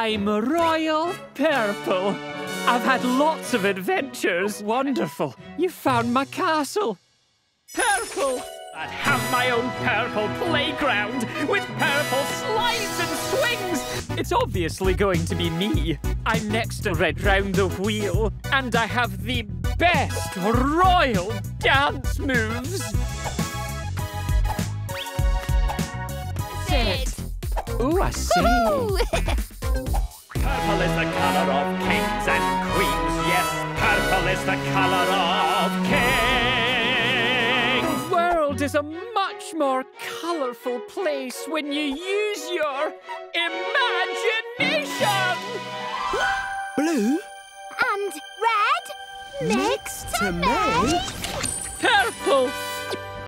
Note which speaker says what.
Speaker 1: I'm Royal Purple. I've had lots of adventures. Wonderful. You found my castle. Purple. I'd have my own purple playground with purple slides and swings. It's obviously going to be me. I'm next to Red round the wheel, and I have the best royal dance moves.
Speaker 2: Sit.
Speaker 1: Ooh, I see.
Speaker 3: Purple is the colour of kings and queens. Yes, purple is the colour of kings.
Speaker 1: The world is a much more colourful place when you use your imagination.
Speaker 4: Blue
Speaker 2: And red. Next to me.
Speaker 1: Purple.